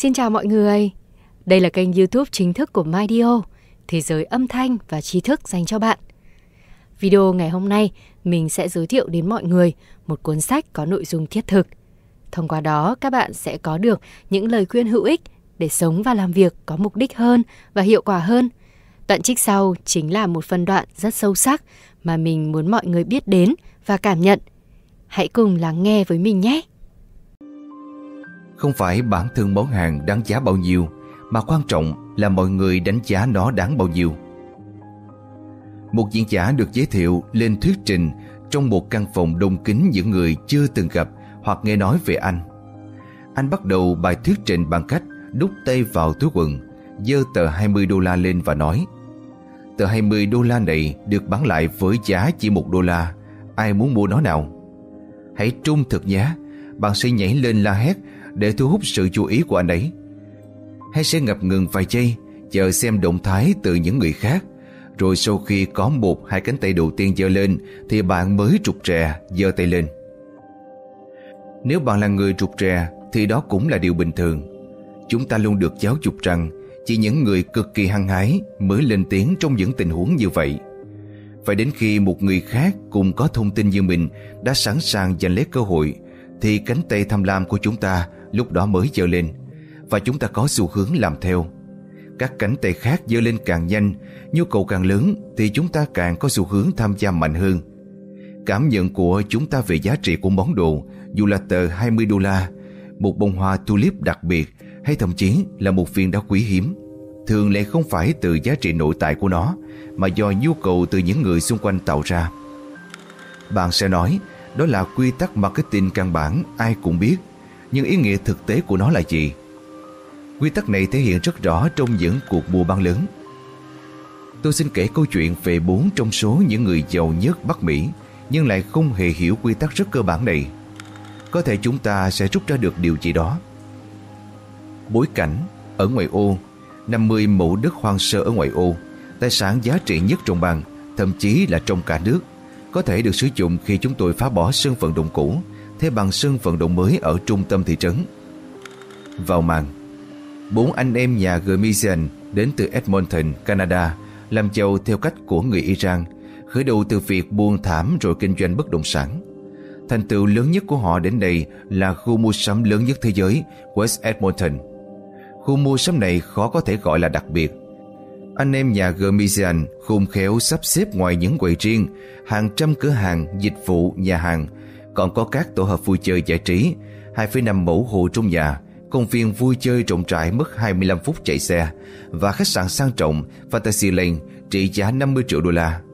Xin chào mọi người. Đây là kênh YouTube chính thức của MyDio, thế giới âm thanh và tri thức dành cho bạn. Video ngày hôm nay, mình sẽ giới thiệu đến mọi người một cuốn sách có nội dung thiết thực. Thông qua đó, các bạn sẽ có được những lời khuyên hữu ích để sống và làm việc có mục đích hơn và hiệu quả hơn. Đoạn trích sau chính là một phân đoạn rất sâu sắc mà mình muốn mọi người biết đến và cảm nhận. Hãy cùng lắng nghe với mình nhé! Không phải bản thân món hàng đáng giá bao nhiêu, mà quan trọng là mọi người đánh giá nó đáng bao nhiêu. Một diễn giả được giới thiệu lên thuyết trình trong một căn phòng đông kín những người chưa từng gặp hoặc nghe nói về anh. Anh bắt đầu bài thuyết trình bằng cách đút tay vào túi quần, giơ tờ $20 lên và nói: tờ $20 này được bán lại với giá chỉ $1. Ai muốn mua nó nào? Hãy trung thực nhé. Bạn sẽ nhảy lên la hét để thu hút sự chú ý của anh ấy, hay sẽ ngập ngừng vài giây chờ xem động thái từ những người khác, rồi sau khi có 1-2 cánh tay đầu tiên giơ lên thì bạn mới rụt rè giơ tay lên. Nếu bạn là người rụt rè thì đó cũng là điều bình thường. Chúng ta luôn được giáo dục rằng chỉ những người cực kỳ hăng hái mới lên tiếng trong những tình huống như vậy. Phải đến khi một người khác cùng có thông tin như mình đã sẵn sàng giành lấy cơ hội thì cánh tay tham lam của chúng ta lúc đó mới giơ lên, và chúng ta có xu hướng làm theo. Các cánh tay khác giơ lên càng nhanh, nhu cầu càng lớn thì chúng ta càng có xu hướng tham gia mạnh hơn. Cảm nhận của chúng ta về giá trị của món đồ, dù là tờ $20, một bông hoa tulip đặc biệt hay thậm chí là một viên đá quý hiếm, thường lại không phải từ giá trị nội tại của nó, mà do nhu cầu từ những người xung quanh tạo ra. Bạn sẽ nói đó là quy tắc marketing căn bản ai cũng biết, nhưng ý nghĩa thực tế của nó là gì? Quy tắc này thể hiện rất rõ trong những cuộc mua bán lớn. Tôi xin kể câu chuyện về 4 trong số những người giàu nhất Bắc Mỹ, nhưng lại không hề hiểu quy tắc rất cơ bản này. Có thể chúng ta sẽ rút ra được điều gì đó. Bối cảnh: ở ngoại ô, 50 mẫu đất hoang sơ ở ngoại ô, tài sản giá trị nhất trong bang, thậm chí là trong cả nước, có thể được sử dụng khi chúng tôi phá bỏ sân vận động cũ, thay bằng sân vận động mới ở trung tâm thị trấn. Vào màn, 4 anh em nhà Ghermizian đến từ Edmonton, Canada, làm giàu theo cách của người Iran, khởi đầu từ việc buôn thảm rồi kinh doanh bất động sản. Thành tựu lớn nhất của họ đến nay là khu mua sắm lớn nhất thế giới, West Edmonton. Khu mua sắm này khó có thể gọi là đặc biệt. Anh em nhà Ghermizian khôn khéo sắp xếp ngoài những quầy riêng, hàng trăm cửa hàng, dịch vụ, nhà hàng, còn có các tổ hợp vui chơi giải trí, 2,5 mẫu hồ trong nhà, công viên vui chơi rộng rãi mất 25 phút chạy xe, và khách sạn sang trọng Fantasyland trị giá $50 triệu.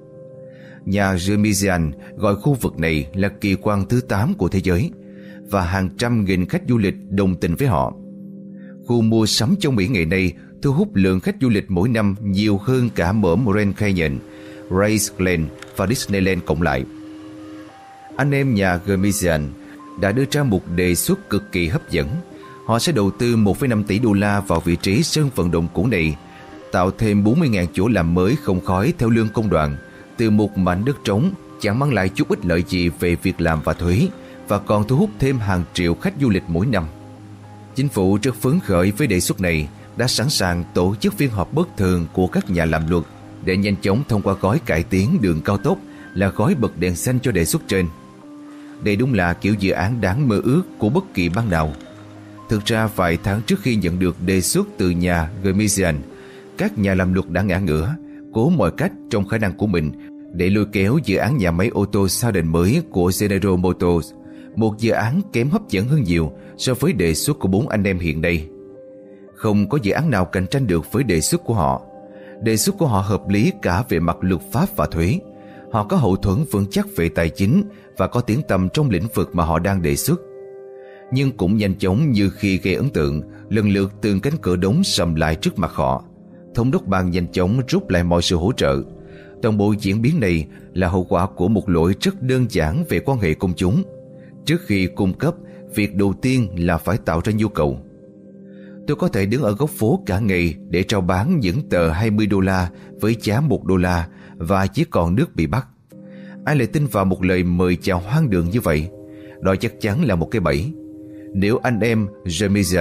Nhà Ghermizian gọi khu vực này là kỳ quan thứ 8 của thế giới, và hàng trăm nghìn khách du lịch đồng tình với họ. Khu mua sắm trong Mỹ ngày nay thu hút lượng khách du lịch mỗi năm nhiều hơn cả mở Grand Canyon, Graceland và Disneyland cộng lại. Anh em nhà Ghermizian đã đưa ra một đề xuất cực kỳ hấp dẫn. Họ sẽ đầu tư $1,5 tỷ vào vị trí sân vận động cũ này, tạo thêm 40.000 chỗ làm mới không khói theo lương công đoàn, từ một mảnh đất trống chẳng mang lại chút ích lợi gì về việc làm và thuế, và còn thu hút thêm hàng triệu khách du lịch mỗi năm. Chính phủ rất phấn khởi với đề xuất này, đã sẵn sàng tổ chức phiên họp bất thường của các nhà làm luật để nhanh chóng thông qua gói cải tiến đường cao tốc, là gói bật đèn xanh cho đề xuất trên. Đây đúng là kiểu dự án đáng mơ ước của bất kỳ bang nào. Thực ra vài tháng trước khi nhận được đề xuất từ nhà Ghermizian, các nhà làm luật đã ngã ngửa, cố mọi cách trong khả năng của mình để lôi kéo dự án nhà máy ô tô Southern mới của General Motors, một dự án kém hấp dẫn hơn nhiều so với đề xuất của 4 anh em hiện nay. Không có dự án nào cạnh tranh được với đề xuất của họ. Đề xuất của họ hợp lý cả về mặt luật pháp và thuế. Họ có hậu thuẫn vững chắc về tài chính và có tiếng tăm trong lĩnh vực mà họ đang đề xuất. Nhưng cũng nhanh chóng như khi gây ấn tượng, lần lượt từng cánh cửa đóng sầm lại trước mặt họ. Thống đốc bang nhanh chóng rút lại mọi sự hỗ trợ. Toàn bộ diễn biến này là hậu quả của một lỗi rất đơn giản về quan hệ công chúng. Trước khi cung cấp, việc đầu tiên là phải tạo ra nhu cầu. Tôi có thể đứng ở góc phố cả ngày để rao bán những tờ $20 với giá $1 và chỉ còn nước bị bắt. Ai lại tin vào một lời mời chào hoang đường như vậy? Đó chắc chắn là một cái bẫy. Nếu anh em Ghermizian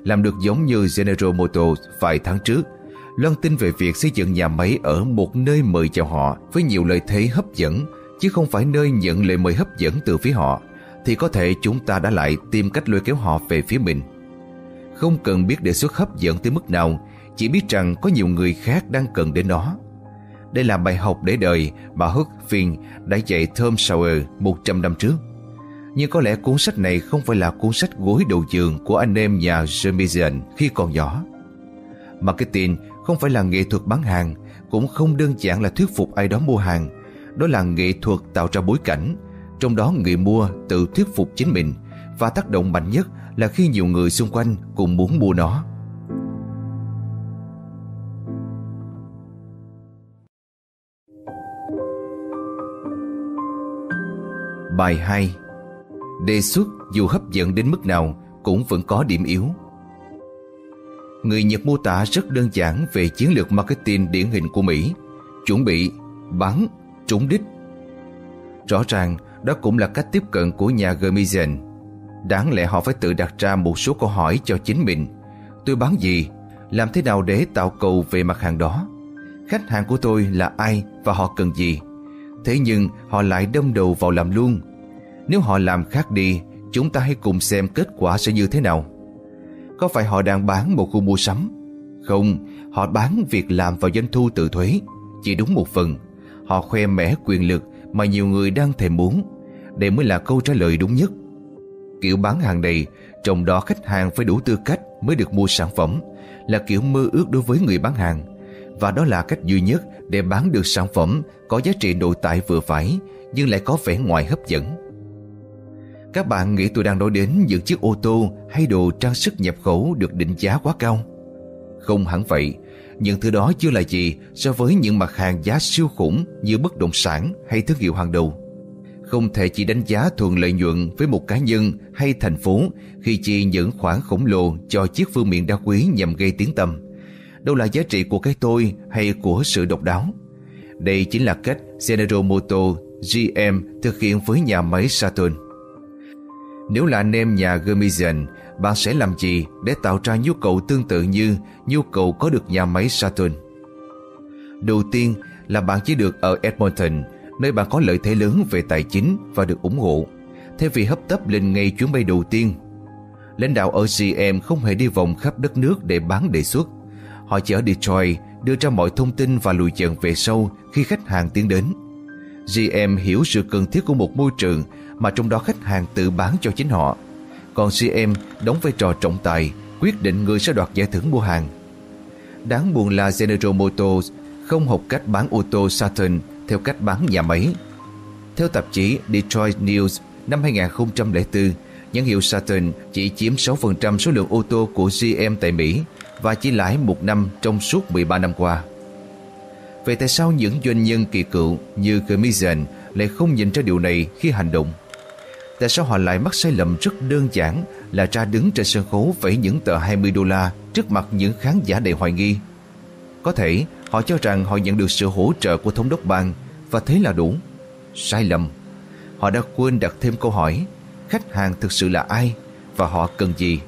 làm được giống như General Motors vài tháng trước, loan tin về việc xây dựng nhà máy ở một nơi mời chào họ với nhiều lợi thế hấp dẫn, chứ không phải nơi nhận lời mời hấp dẫn từ phía họ, thì có thể chúng ta đã lại tìm cách lôi kéo họ về phía mình. Không cần biết đề xuất hấp dẫn tới mức nào, chỉ biết rằng có nhiều người khác đang cần đến nó. Đây là bài học để đời mà Huck Finn đã dạy Tom Sawyer 100 năm trước. Nhưng có lẽ cuốn sách này không phải là cuốn sách gối đầu giường của anh em nhà Jamison khi còn nhỏ. Marketing không phải là nghệ thuật bán hàng, cũng không đơn giản là thuyết phục ai đó mua hàng. Đó là nghệ thuật tạo ra bối cảnh, trong đó người mua tự thuyết phục chính mình, và tác động mạnh nhất là khi nhiều người xung quanh cùng muốn mua nó. Bài 2. Đề xuất dù hấp dẫn đến mức nào cũng vẫn có điểm yếu. Người Nhật mô tả rất đơn giản về chiến lược marketing điển hình của Mỹ: chuẩn bị, bán, trúng đích. Rõ ràng đó cũng là cách tiếp cận của nhà Jamison. Đáng lẽ họ phải tự đặt ra một số câu hỏi cho chính mình. Tôi bán gì? Làm thế nào để tạo cầu về mặt hàng đó? Khách hàng của tôi là ai và họ cần gì? Thế nhưng họ lại đâm đầu vào làm luôn. Nếu họ làm khác đi, chúng ta hãy cùng xem kết quả sẽ như thế nào. Có phải họ đang bán một khu mua sắm? Không, họ bán việc làm và doanh thu từ thuế. Chỉ đúng một phần. Họ khoe mẽ quyền lực mà nhiều người đang thèm muốn. Đây mới là câu trả lời đúng nhất. Kiểu bán hàng này, trong đó khách hàng phải đủ tư cách mới được mua sản phẩm, là kiểu mơ ước đối với người bán hàng. Và đó là cách duy nhất để bán được sản phẩm có giá trị nội tại vừa phải, nhưng lại có vẻ ngoài hấp dẫn. Các bạn nghĩ tôi đang nói đến những chiếc ô tô hay đồ trang sức nhập khẩu được định giá quá cao? Không hẳn vậy. Những thứ đó chưa là gì so với những mặt hàng giá siêu khủng như bất động sản hay thương hiệu hàng đầu. Không thể chỉ đánh giá thuần lợi nhuận với một cá nhân hay thành phố khi chi những khoản khổng lồ cho chiếc phương miện đá quý nhằm gây tiếng tăm. Đâu là giá trị của cái tôi hay của sự độc đáo? Đây chính là cách General Motors GM thực hiện với nhà máy Saturn. Nếu là anh em nhà Jamison, bạn sẽ làm gì để tạo ra nhu cầu tương tự như nhu cầu có được nhà máy Saturn? Đầu tiên là bạn chỉ được ở Edmonton, nơi bạn có lợi thế lớn về tài chính và được ủng hộ, thay vì hấp tấp lên ngay chuyến bay đầu tiên. Lãnh đạo ở GM không hề đi vòng khắp đất nước để bán đề xuất. Họ chỉ ở Detroit đưa ra mọi thông tin và lùi dần về sau khi khách hàng tiến đến. GM hiểu sự cần thiết của một môi trường mà trong đó khách hàng tự bán cho chính họ. Còn GM đóng vai trò trọng tài, quyết định người sẽ đoạt giải thưởng mua hàng. Đáng buồn là General Motors không học cách bán ô tô Saturn theo cách bán nhà máy. Theo tạp chí Detroit News năm 2004, nhãn hiệu Saturn chỉ chiếm 6% số lượng ô tô của GM tại Mỹ và chỉ lãi một năm trong suốt 13 năm qua. Vậy tại sao những doanh nhân kỳ cựu như Jamison lại không nhìn ra điều này khi hành động? Tại sao họ lại mắc sai lầm rất đơn giản là ra đứng trên sân khấu vẫy những tờ $20 trước mặt những khán giả đầy hoài nghi? Có thể họ cho rằng họ nhận được sự hỗ trợ của thống đốc bang và thế là đủ. Sai lầm. Họ đã quên đặt thêm câu hỏi: khách hàng thực sự là ai và họ cần gì?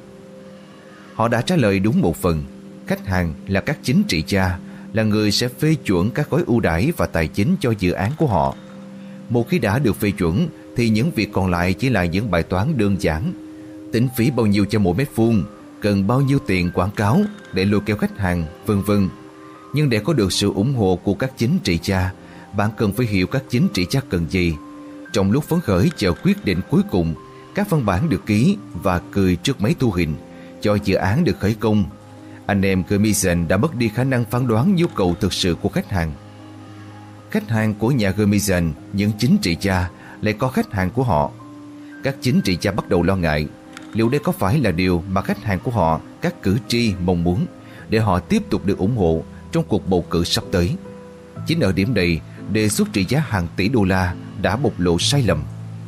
Họ đã trả lời đúng một phần. Khách hàng là các chính trị gia, là người sẽ phê chuẩn các gói ưu đãi và tài chính cho dự án của họ. Một khi đã được phê chuẩn thì những việc còn lại chỉ là những bài toán đơn giản. Tính phí bao nhiêu cho mỗi mét vuông, cần bao nhiêu tiền quảng cáo để lôi kéo khách hàng, vân vân. Nhưng để có được sự ủng hộ của các chính trị gia, bạn cần phải hiểu các chính trị gia cần gì. Trong lúc phấn khởi chờ quyết định cuối cùng, các văn bản được ký và cười trước máy thu hình cho dự án được khởi công, anh em Jamison đã mất đi khả năng phán đoán nhu cầu thực sự của khách hàng. Khách hàng của nhà Jamison, những chính trị gia, lại có khách hàng của họ. Các chính trị gia bắt đầu lo ngại liệu đây có phải là điều mà khách hàng của họ, các cử tri, mong muốn để họ tiếp tục được ủng hộ trong cuộc bầu cử sắp tới. Chính ở điểm này, đề xuất trị giá hàng tỷ đô la đã bộc lộ sai lầm.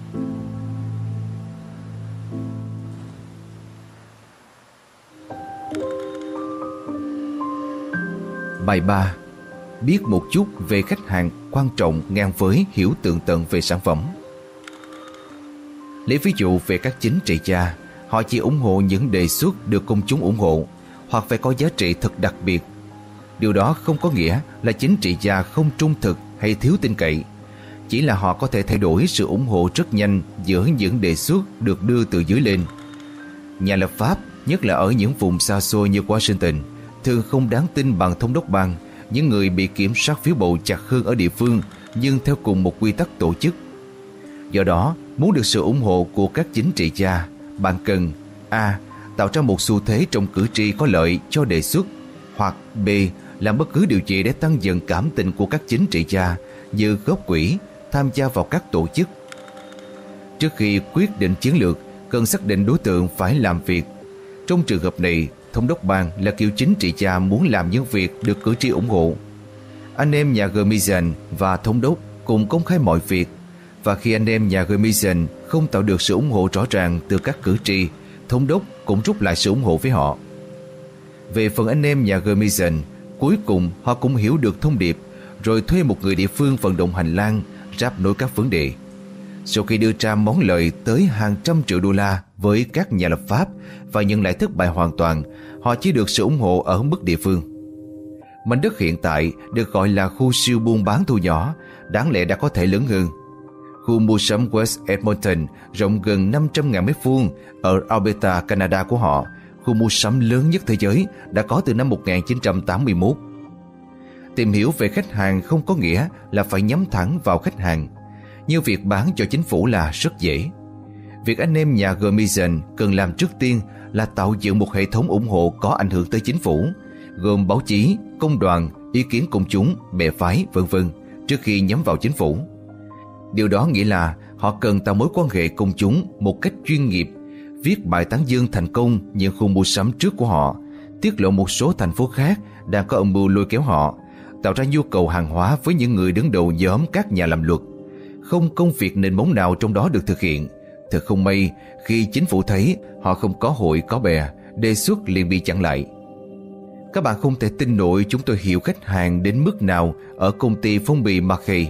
Bài 3. Biết một chút về khách hàng quan trọng ngang với hiểu tường tận về sản phẩm. Lấy ví dụ về các chính trị gia, Họ chỉ ủng hộ những đề xuất được công chúng ủng hộ, hoặc phải có giá trị thật đặc biệt. Điều đó không có nghĩa là chính trị gia không trung thực hay thiếu tin cậy. Chỉ là họ có thể thay đổi sự ủng hộ rất nhanh giữa những đề xuất được đưa từ dưới lên. Nhà lập pháp, nhất là ở những vùng xa xôi như Washington, thường không đáng tin bằng thống đốc bang, những người bị kiểm soát phiếu bầu chặt hơn ở địa phương nhưng theo cùng một quy tắc tổ chức. Do đó, muốn được sự ủng hộ của các chính trị gia, bạn cần A. Tạo ra một xu thế trong cử tri có lợi cho đề xuất, hoặc B. Làm bất cứ điều gì để tăng dần cảm tình của các chính trị gia như góp quỹ, tham gia vào các tổ chức. Trước khi quyết định chiến lược, cần xác định đối tượng phải làm việc. Trong trường hợp này, thống đốc bang là kiểu chính trị gia muốn làm những việc được cử tri ủng hộ. Anh em nhà Gemizen và thống đốc cùng công khai mọi việc, và khi anh em nhà Gemizen không tạo được sự ủng hộ rõ ràng từ các cử tri, thống đốc cũng rút lại sự ủng hộ với họ. Về phần anh em nhà Gemizen, cuối cùng họ cũng hiểu được thông điệp, rồi thuê một người địa phương vận động hành lang, ráp nối các vấn đề. Sau khi đưa ra món lời tới hàng trăm triệu đô la với các nhà lập pháp và nhận lại thất bại hoàn toàn, họ chỉ được sự ủng hộ ở mức địa phương. Mảnh đất hiện tại được gọi là khu siêu buôn bán thu nhỏ, đáng lẽ đã có thể lớn hơn. Khu mua sắm West Edmonton rộng gần 500.000 m2 ở Alberta, Canada của họ, khu mua sắm lớn nhất thế giới, đã có từ năm 1981. Tìm hiểu về khách hàng không có nghĩa là phải nhắm thẳng vào khách hàng. Như việc bán cho chính phủ là rất dễ. Việc anh em nhà Gemizen cần làm trước tiên là tạo dựng một hệ thống ủng hộ có ảnh hưởng tới chính phủ, gồm báo chí, công đoàn, ý kiến công chúng, bè phái, v.v. trước khi nhắm vào chính phủ. Điều đó nghĩa là họ cần tạo mối quan hệ công chúng một cách chuyên nghiệp, viết bài tán dương thành công những khu mua sắm trước của họ, tiết lộ một số thành phố khác đang có âm mưu lôi kéo họ, tạo ra nhu cầu hàng hóa với những người đứng đầu nhóm các nhà làm luật. Không công việc nền móng nào trong đó được thực hiện. Thật không may khi chính phủ thấy họ không có hội có bè, đề xuất liền bị chặn lại. Các bạn không thể tin nổi chúng tôi hiểu khách hàng đến mức nào ở công ty phong bì Mackay.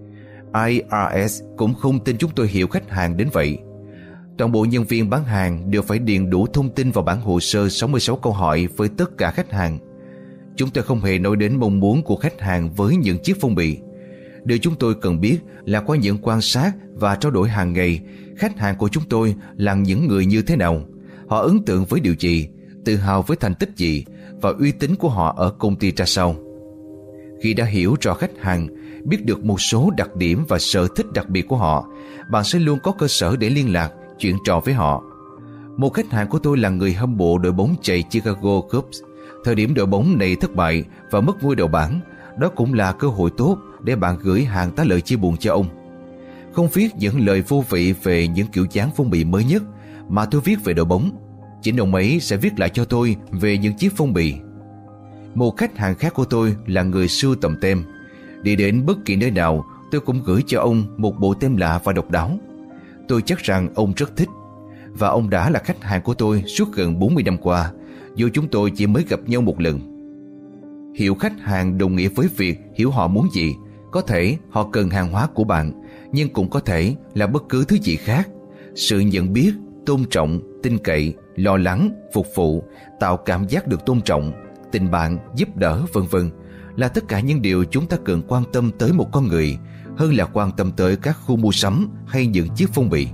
IRS cũng không tin chúng tôi hiểu khách hàng đến vậy. Toàn bộ nhân viên bán hàng đều phải điền đủ thông tin vào bản hồ sơ 66 câu hỏi với tất cả khách hàng. Chúng tôi không hề nói đến mong muốn của khách hàng với những chiếc phong bì. Điều chúng tôi cần biết là qua những quan sát và trao đổi hàng ngày, khách hàng của chúng tôi là những người như thế nào, họ ấn tượng với điều gì, tự hào với thành tích gì và uy tín của họ ở công ty ra sao. Khi đã hiểu rõ khách hàng, biết được một số đặc điểm và sở thích đặc biệt của họ, bạn sẽ luôn có cơ sở để liên lạc, chuyện trò với họ. Một khách hàng của tôi là người hâm mộ đội bóng chày Chicago Cubs. Thời điểm đội bóng này thất bại và mất ngôi đầu bảng, đó cũng là cơ hội tốt để bạn gửi hàng tá lời chia buồn cho ông. Không viết những lời vô vị về những kiểu dáng phong bì mới nhất, mà tôi viết về đội bóng. Chính ông ấy sẽ viết lại cho tôi về những chiếc phong bì. Một khách hàng khác của tôi là người sưu tầm tem. Đi đến bất kỳ nơi nào, tôi cũng gửi cho ông một bộ tem lạ và độc đáo. Tôi chắc rằng ông rất thích. Và ông đã là khách hàng của tôi suốt gần 40 năm qua, dù chúng tôi chỉ mới gặp nhau một lần. Hiểu khách hàng đồng nghĩa với việc hiểu họ muốn gì. Có thể họ cần hàng hóa của bạn, nhưng cũng có thể là bất cứ thứ gì khác. Sự nhận biết, tôn trọng, tin cậy, lo lắng, phục vụ, tạo cảm giác được tôn trọng, tình bạn, giúp đỡ, v.v. là tất cả những điều chúng ta cần quan tâm tới một con người, hơn là quan tâm tới các khu mua sắm hay những chiếc phong bì.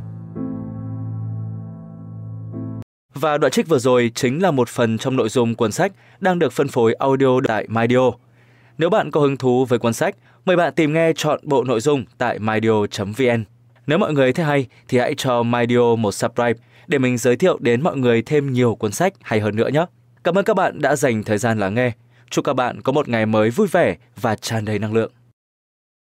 Và đoạn trích vừa rồi chính là một phần trong nội dung cuốn sách đang được phân phối audio tại MyDio. Nếu bạn có hứng thú với cuốn sách, mời bạn tìm nghe trọn bộ nội dung tại mydio.vn. Nếu mọi người thấy hay thì hãy cho MyDio một subscribe để mình giới thiệu đến mọi người thêm nhiều cuốn sách hay hơn nữa nhé. Cảm ơn các bạn đã dành thời gian lắng nghe. Chúc các bạn có một ngày mới vui vẻ và tràn đầy năng lượng.